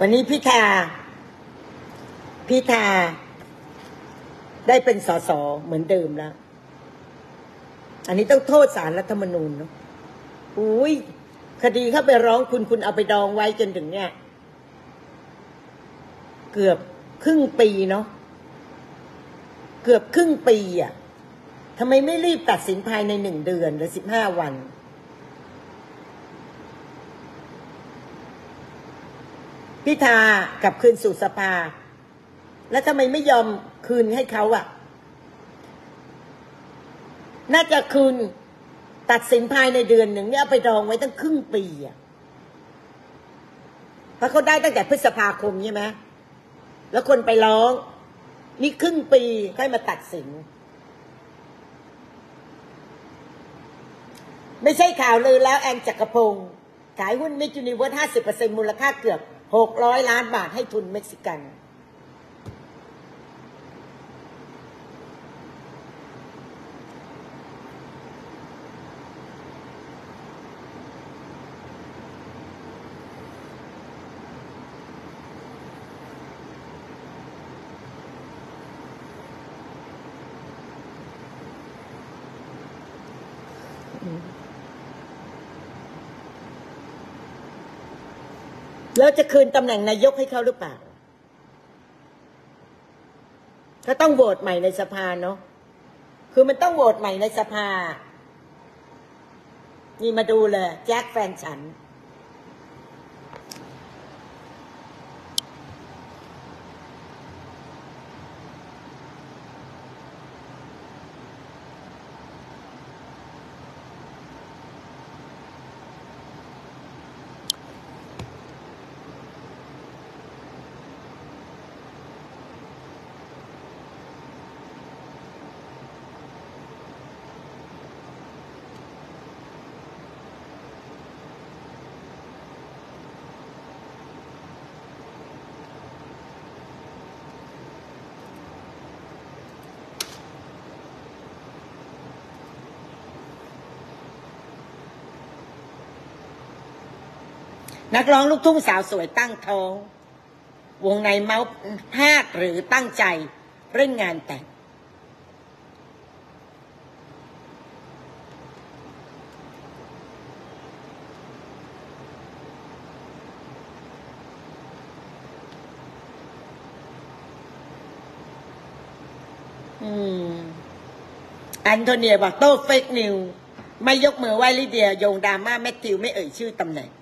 วันนี้พิธาได้เป็นสสเหมือนเดิมแล้วอันนี้ต้องโทษศาลรัฐธรรมนูญเนาะอุ้ยคดีเข้าไปร้องคุณเอาไปดองไว้จนถึงเนี่ยเกือบครึ่งปีเนาะเกือบครึ่งปีอ่ะทำไมไม่รีบตัดสินภายใน1 เดือนหรือ15 วันพิธากลับคืนสู่สภาแล้วทำไมไม่ยอมคืนให้เขาอ่ะน่าจะคืนตัดสินภายในเดือนหนึ่งเนี่ยเอาไปดองไว้ตั้งครึ่งปีอ่ะเพราะเขาได้ตั้งแต่พฤษภาคมใช่ไหมแล้วคนไปร้องนี่ครึ่งปีค่อยมาตัดสินไม่ใช่ข่าวลือแล้วแอนจักรพงศ์ขายหุ้นมิสยูนิเวิร์ส 50% มูลค่าเกือบ600 ล้านบาทให้ทุนเม็กซิกันแล้วจะคืนตำแหน่งนายกให้เขาหรือเปล่าก็ต้องโหวตใหม่ในสภาเนาะคือมันต้องโหวตใหม่ในสภานี่มาดูเลยแจ็คแฟนฉันนักร้องลูกทุ่งสาวสวยตั้งท้องวงในเมาส์พลาดหรือตั้งใจเร่งงานแต่งแอนโทเนียบอกโต้เฟกนิวไม่ยกมือไหว้ลิเดียโยงดราม่าแมทธิวไม่เอ่ยชื่อตำแหน่ง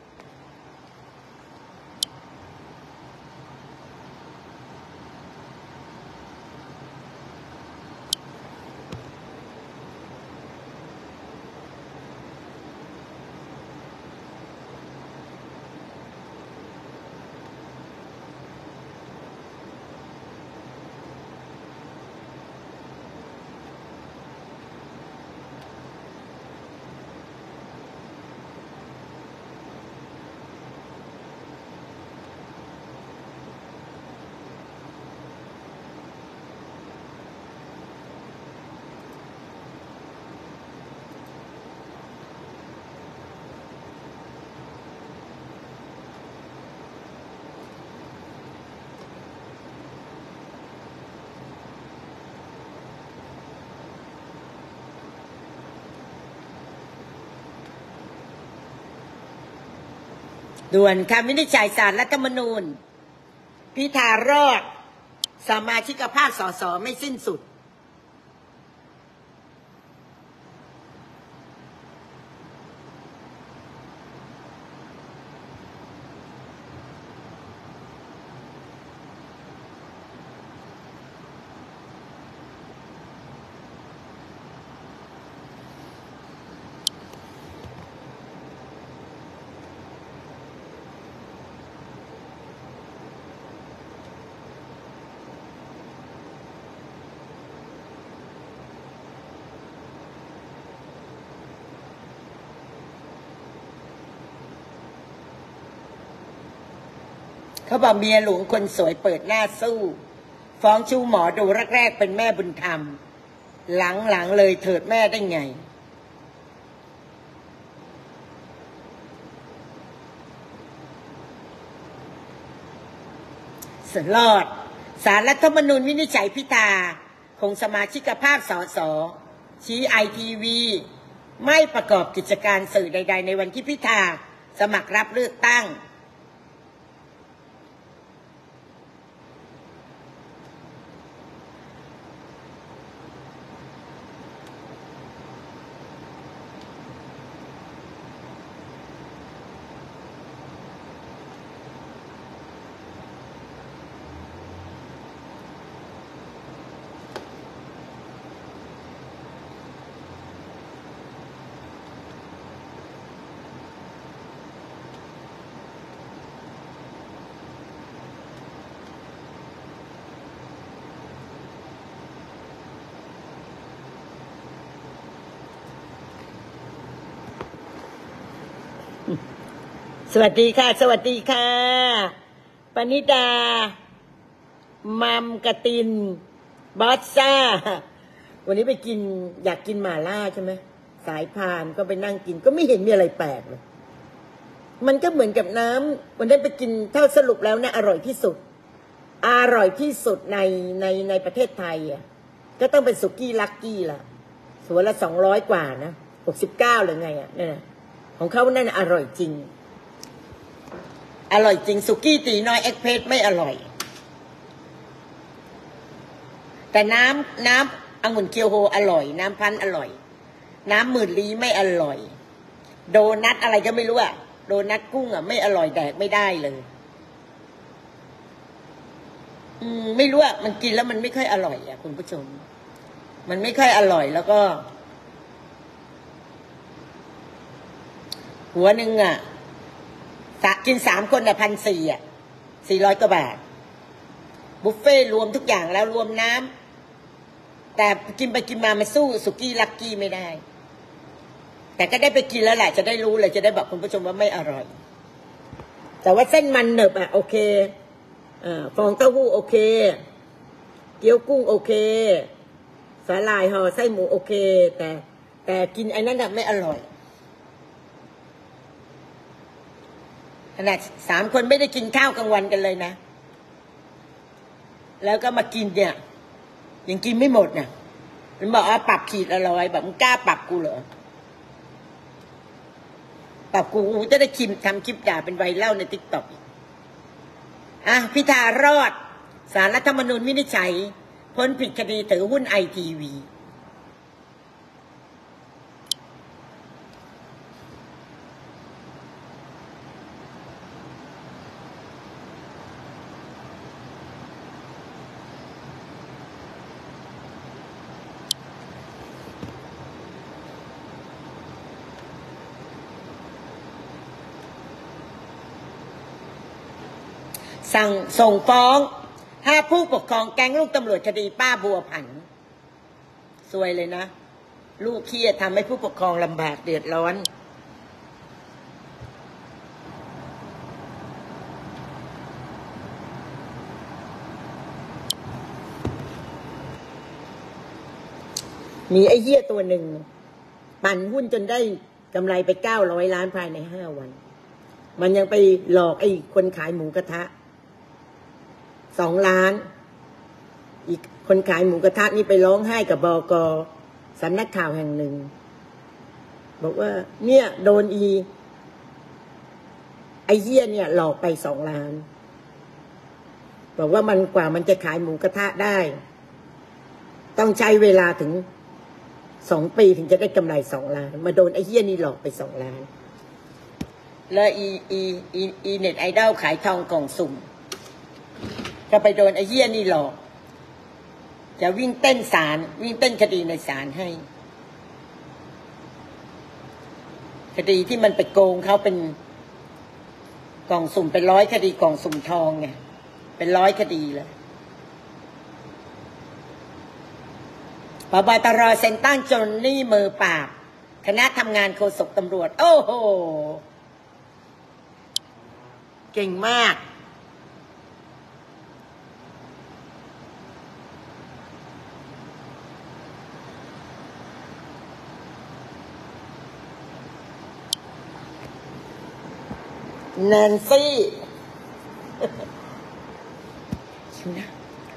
ด่วนคำวินิจฉัยศาลรัฐธรรมนูญพิธารอดสมาชิกภาพสสไม่สิ้นสุดเขาบอกเมียหลวงคนสวยเปิดหน้าสู้ฟ้องชู้หมอดูแรกๆเป็นแม่บุญธรรมหลังๆเลยเถิดแม่ได้ไง นรอดศาลรัฐธรรมนูญวินิจฉัยพิธาคงสมาชิกภาพสสชี้ไอทีวีไม่ประกอบกิจการสื่อใดๆในวันที่พิธาสมัครรับเลือกตั้งสวัสดีค่ะสวัสดีค่ะปณิดามัมกะตินบอสซ่าวันนี้ไปกินอยากกินหม่าล่าใช่ไหมสายพานก็ไปนั่งกินก็ไม่เห็นมีอะไรแปลกเลยมันก็เหมือนกับน้ำวันนี้ไปกินเท่าสรุปแล้วเนี่ยอร่อยที่สุดในประเทศไทยอ่ะก็ต้องเป็นสุกี้ลักกี้ละส่วนละ200 กว่านะ69หรือไงอ่ะเนี่ยของเขานั่นอร่อยจริงสุกี้ตีน้อยเอ็กเพรสไม่อร่อยแต่น้ำองุ่นเคียวโฮอร่อยน้ำพันธุ์อร่อยน้ำหมื่นลี้ไม่อร่อยโดนัทอะไรก็ไม่รู้อะโดนัทกุ้งอะไม่อร่อยแดกไม่ได้เลยไม่รู้อะมันกินแล้วมันไม่ค่อยอร่อยอะคุณผู้ชมมันไม่ค่อยอร่อยแล้วก็หัวหนึ่งอะกิน3 คนอะ1,400อะ400 กว่าบาทบุฟเฟ่รวมทุกอย่างแล้วรวมน้ำแต่กินไปกินมามันสู้สุกี้ลักกี้ไม่ได้แต่ก็ได้ไปกินแล้วแหละจะได้รู้เลยจะได้บอกคุณผู้ชมว่าไม่อร่อยแต่ว่าเส้นมันหนึบอะโอเคฟองเต้าหู้โอเคเกี๊ยวกุ้งโอเคสาหร่ายห่อไส้หมูโอเคแต่กินไอ้นั่นอะไม่อร่อยขนาด3 คนไม่ได้กินข้าวกลางวันกันเลยนะแล้วก็มากินเนี่ยยังกินไม่หมดนะมันบอกว่าปรับขีดละ100แบบมึงกล้าปรับกูเหรอปรับกูจะได้ทำคลิปด่าเป็นไวรัลในติ๊กต็อกพิธารอดศาลรัฐธรรมนูญวินิจฉัยพ้นผิดคดีถือหุ้นไอทีวีส่งฟ้อง5 ผู้ปกครองแก๊งลูกตำรวจคดีป้าบัวผันซวยเลยนะลูกเครียดทำให้ผู้ปกครองลำบากเดือดร้อนมีไอ้เหี้ยตัวหนึ่งปั่นหุ้นจนได้กำไรไป900 ล้านภายใน5 วันมันยังไปหลอกไอ้คนขายหมูกระทะ2 ล้านอีกคนขายหมูกระทะนี่ไปร้องไห้กับบก.สำนักข่าวแห่งหนึ่งบอกว่าเนี่ยโดนไอ้เหี้ยเนี่ยหลอกไป2 ล้านบอกว่ามันกว่ามันจะขายหมูกระทะได้ต้องใช้เวลาถึง2 ปีถึงจะได้กำไร2 ล้านมาโดนไอ้เหี้ยนี่หลอกไป2 ล้านแล้วเน็ตไอดอลขายทองกล่องสุ่มก็ไปโดนไอ้เหี้ยนี่หลอกจะวิ่งเต้นศาลวิ่งเต้นคดีในศาลให้คดีที่มันไปโกงเขาเป็นกล่องสุ่มเป็น100 คดีกล่องสุ่มทองไงเป็น100 คดีเลยผบ.ตร.เซ็นตั้งจนนี่มือปราบคณะทำงานโฆษกตำรวจโอ้โหเก่งมากแนนซี่หิวนะ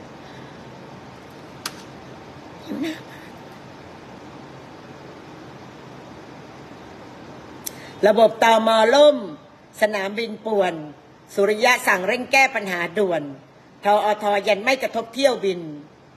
หิวนะระบบตม.ล่มสนามบินป่วนสุริยะสั่งเร่งแก้ปัญหาด่วนทอทยันไม่กระทบเที่ยวบิน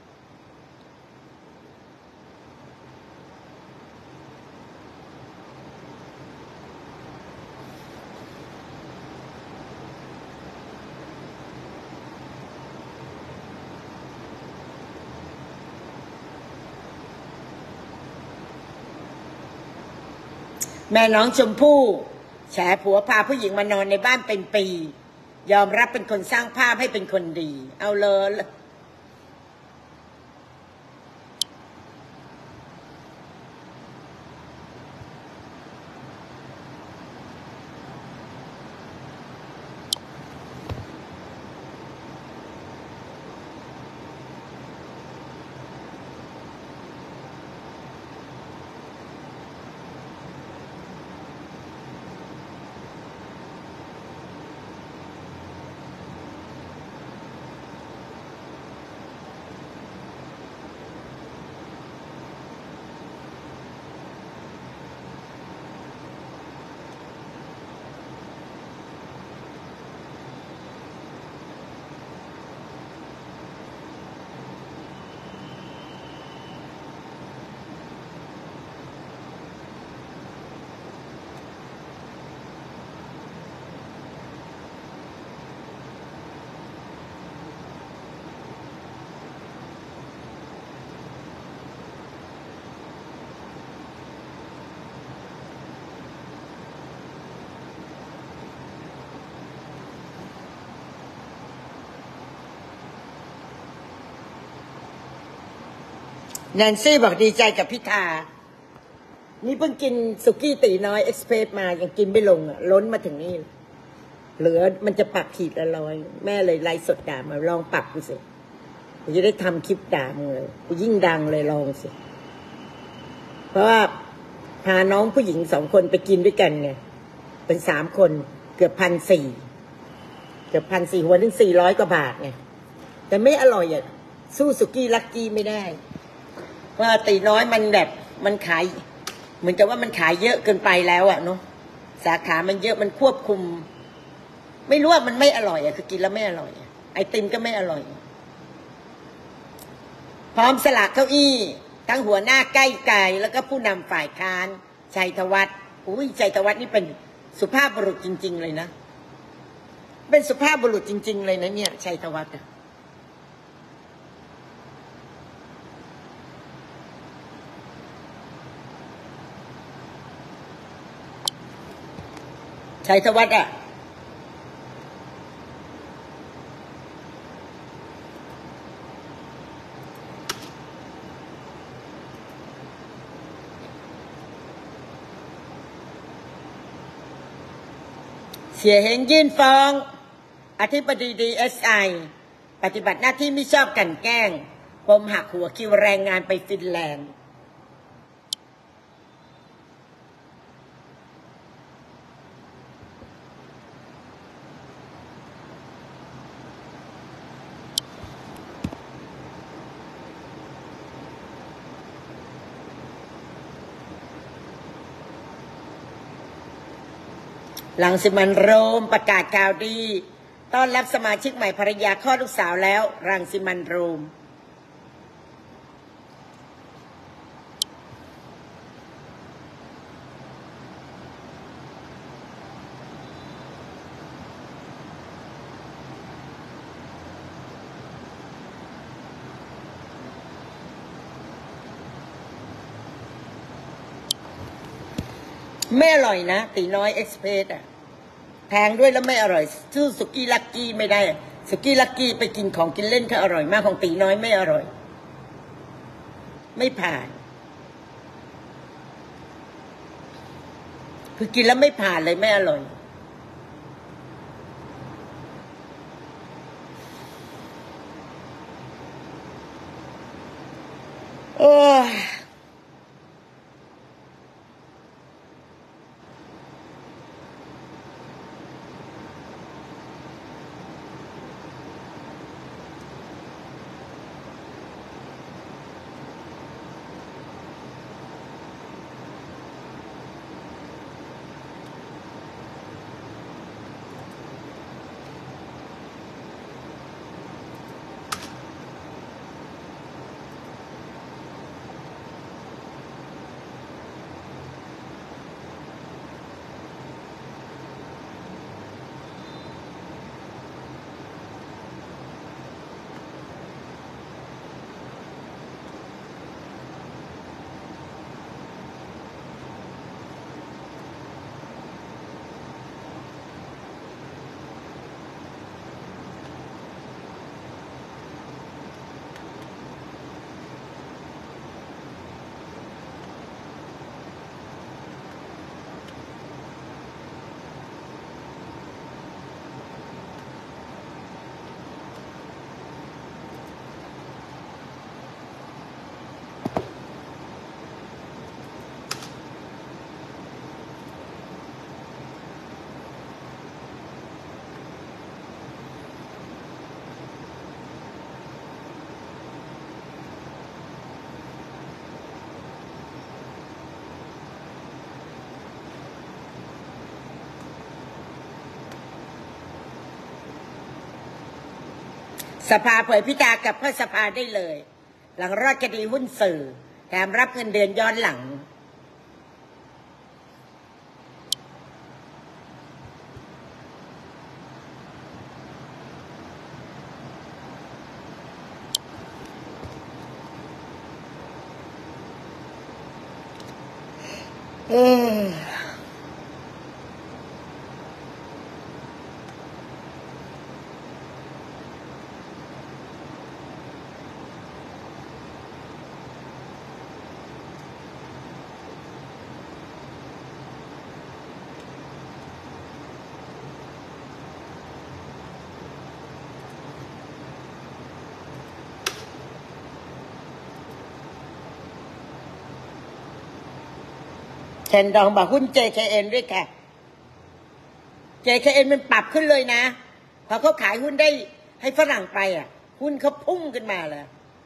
แม่น้องชมพู่แฉผัวพาผู้หญิงมานอนในบ้านเป็นปียอมรับเป็นคนสร้างภาพให้เป็นคนดีเอาเลยแนนซี่บอกดีใจกับพิธานี่เพิ่งกินสุกี้ตีน้อยเอ็กซ์เพรสมายังกินไม่ลงอ่ะล้นมาถึงนี่เหลือมันจะปรับขีดละร้อยแม่เลยไลฟ์สดด่ามาลองปรับดูสิกูจะได้ทำคลิปด่ามึงเลยกูยิ่งดังเลยลองสิเพราะว่าพาน้องผู้หญิง2 คนไปกินด้วยกันไงเป็น3 คนเกือบ1,400เกือบ1,400หัวถึง400 กว่าบาทไงแต่ไม่อร่อยอ่ะสู้สุกี้ลักกี้ไม่ได้ว่าตีน้อยมันแบบมันขายเหมือนกับว่ามันขายเยอะเกินไปแล้วอ่ะเนาะสาขามันเยอะมันควบคุมไม่รู้ว่ามันไม่อร่อยอ่ะคือกินแล้วไม่อร่อยไอติมก็ไม่อร่อยพร้อมสละเก้าอี้ทั้งหัวหน้าใกล้ไกลแล้วก็ผู้นำฝ่ายค้านชัยธวัฒน์อุ้ยชัยธวัฒน์นี่เป็นสุภาพบุรุษจริงๆเลยนะเป็นสุภาพบุรุษจริงๆเลยนะเนี่ยชัยธวัฒน์ชัยธวัฒน์อ่ะเสียเฮงยื่นฟ้องอธิบดีDSIปฏิบัติหน้าที่ไม่ชอบกลั่นแกล้งปมหักหัวคิวแรงงานไปฟินแลนด์รังสิมันต์โรมประกาศข่าวดีต้อนรับสมาชิกใหม่ภรรยาคลอดลูกสาวแล้วรังสิมันต์โรมไม่อร่อยนะตีน้อยเอ็กซ์เพรสอ่ะแพงด้วยแล้วไม่อร่อยชื่อสุกี้ลักกี้ไม่ได้สุกี้ลักกี้ไปกินของกินเล่นเขาอร่อยมากของตีน้อยไม่อร่อยไม่ผ่านคือกินแล้วไม่ผ่านเลยไม่อร่อยโอ้สภาเผยพิจารณากับเพื่อสภาได้เลย หลังรอดคดีหุ้นสื่อแถมรับเงินเดือนย้อนหลังแคนดองบอกหุ้น JKN ด้วยค่ะ JKN มันปรับขึ้นเลยนะพอเขาขายหุ้นได้ให้ฝรั่งไปหุ้นเขาพุ่งขึ้นมาเลย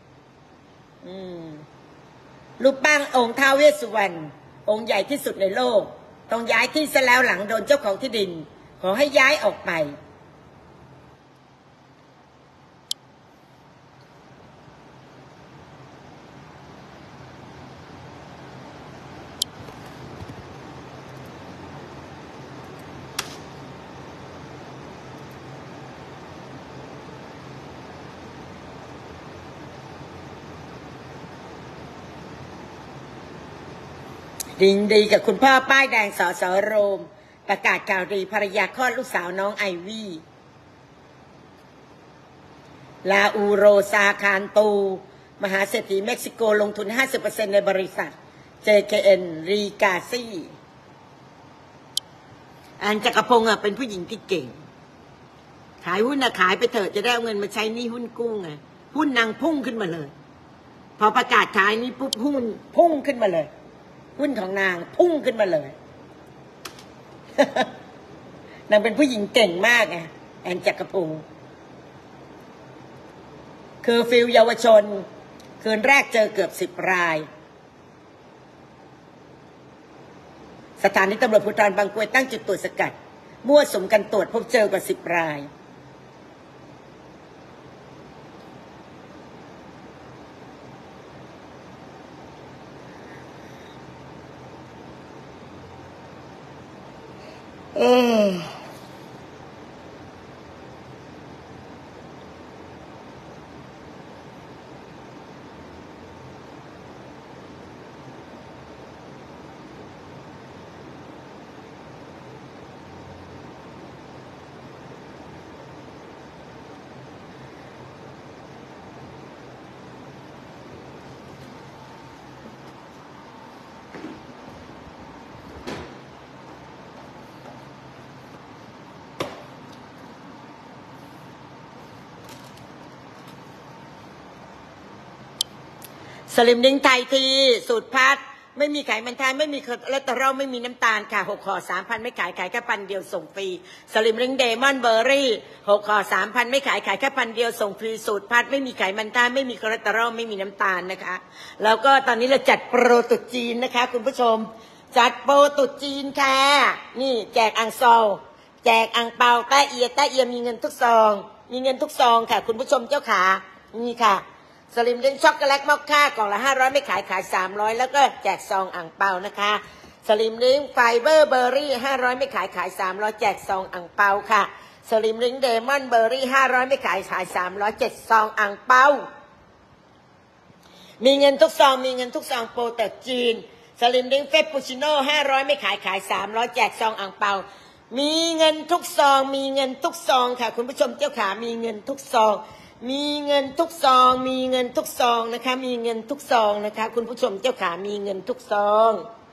รูปปั้นองค์ท้าวเวสสุวรรณองค์ใหญ่ที่สุดในโลกต้องย้ายที่ซะแล้วหลังโดนเจ้าของที่ดินขอให้ย้ายออกไปดีกับคุณพ่อป้ายแดงสสโรมประกาศข่าวดีภรรยาคลอดลูกสาวน้องไอวี่ลาอูโรซาคานตูมหาเศรษฐีเม็กซิโกลงทุน 50% ในบริษัท JKN รีกาซี่อันจักรพงศ์เป็นผู้หญิงที่เก่งขายหุ้นขายไปเถอะจะได้เอาเงินมาใช้หนี้หุ้นกู้ไงหุ้นนางพุ่งขึ้นมาเลยพอประกาศขายนี้ปุ๊บหุ้นพุ่งขึ้นมาเลยหุ้นของนางพุ่งขึ้นมาเลย นางเป็นผู้หญิงเก่งมากไงแอนจักรพงศ์คือฟิลเยาวชนคืนแรกเจอเกือบ10 รายสถานีตำรวจภูธรบางกรวยตั้งจุดตรวจสกัดมั่วสุมกันตรวจพบเจอกว่า10 รายสลิมดิ้งไทยทีสูตรพัดไม่มีไขมันแท้ไม่มีคอเลสเตอรอลไม่มีน้ำตาลค่ะ6 ห่อ 3,000 ไม่ขายแค่พันเดียวส่งฟรีสลิมดิ้งเดมอนเบอร์รี่6 ห่อ 3,000 ไม่ขายแค่พันเดียวส่งฟรีสูตรพัดไม่มีไขมันแท้ไม่มีคอเลสเตอรอลไม่มีน้ำตาลนะคะแล้วก็ตอนนี้เราจัดโปรตุจีนนะคะคุณผู้ชมจัดโปรตุจีนค่ะนี่แจกอังซอลแจกอังเปาแต้เอียมีเงินทุกซองมีเงินทุกซองค่ะคุณผู้ชมเจ้าขานี่ค่ะสลิมดิ้งช็อกโกแลตมอคค่ากล่องละ500ไม่ขาย300แล้วก็แจกซองอ่างเปานะคะสลิมดิ้งไฟเบอร์เบอร์รี่500ไม่ขาย300แจกซองอ่างเปาค่ะสลิมดิ้งเดมอนเบอร์รี่500ไม่ขาย300 7 ซองอ่างเปามีเงินทุกซองมีเงินทุกซองโปรแต่จีนสลิมดิ้งเฟปปูชิโน่500ไม่ขาย300แจกซองอ่างเปามีเงินทุกซองมีเงินทุกซองค่ะคุณผู้ชมเจ้าขามีเงินทุกซองมีเงินทุกซองมีเงินทุกซองนะคะมีเงินทุกซองนะคะคุณผู้ชมเจ้าขามีเงินทุกซอง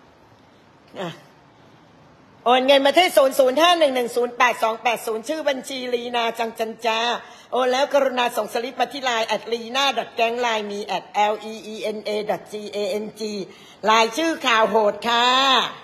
โอนเงินมาที่0051108280ชื่อบัญชีลีนาจังจันจาโอนแล้วกรุณาส่งสลิปมาที่ไลน์@leena.gang line me @leena.gang ลายชื่อข่าวโหดค่ะ